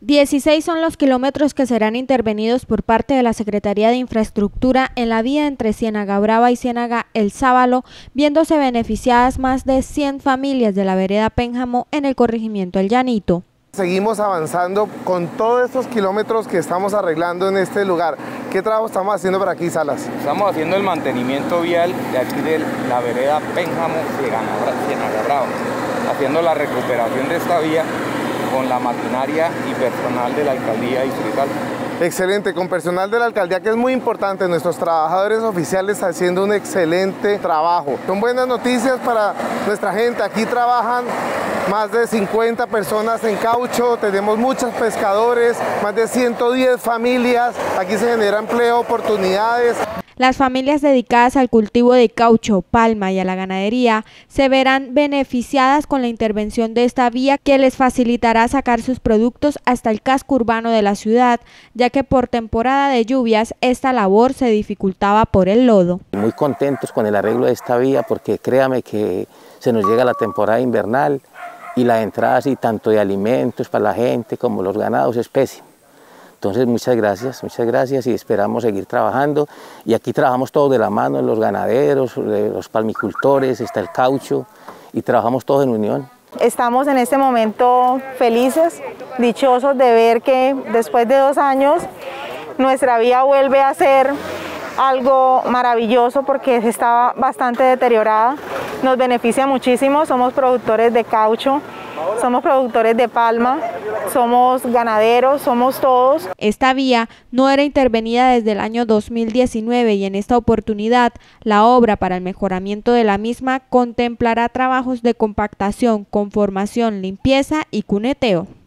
16 son los kilómetros que serán intervenidos por parte de la Secretaría de Infraestructura en la vía entre Ciénaga Brava y Ciénaga El Sábalo, viéndose beneficiadas más de 100 familias de la vereda Pénjamo en el corregimiento El Llanito. Seguimos avanzando con todos estos kilómetros que estamos arreglando en este lugar. ¿Qué trabajo estamos haciendo por aquí, Salas? Estamos haciendo el mantenimiento vial de aquí de la vereda Pénjamo, Ciénaga Brava, haciendo la recuperación de esta vía con la maquinaria y personal de la alcaldía distrital. Excelente, con personal de la alcaldía, que es muy importante, nuestros trabajadores oficiales haciendo un excelente trabajo. Son buenas noticias para nuestra gente. Aquí trabajan más de 50 personas en caucho, tenemos muchos pescadores, más de 110 familias, aquí se genera empleo, oportunidades. Las familias dedicadas al cultivo de caucho, palma y a la ganadería se verán beneficiadas con la intervención de esta vía, que les facilitará sacar sus productos hasta el casco urbano de la ciudad, ya que por temporada de lluvias esta labor se dificultaba por el lodo. Muy contentos con el arreglo de esta vía, porque créame que se nos llega la temporada invernal y la entrada así tanto de alimentos para la gente como los ganados es pésima. Entonces muchas gracias y esperamos seguir trabajando, y aquí trabajamos todos de la mano, los ganaderos, los palmicultores, está el caucho y trabajamos todos en unión. Estamos en este momento felices, dichosos de ver que después de 2 años nuestra vía vuelve a ser algo maravilloso, porque estaba bastante deteriorada. Nos beneficia muchísimo, somos productores de caucho, somos productores de palma, somos ganaderos, somos todos. Esta vía no era intervenida desde el año 2019 y en esta oportunidad la obra para el mejoramiento de la misma contemplará trabajos de compactación, conformación, limpieza y cuneteo.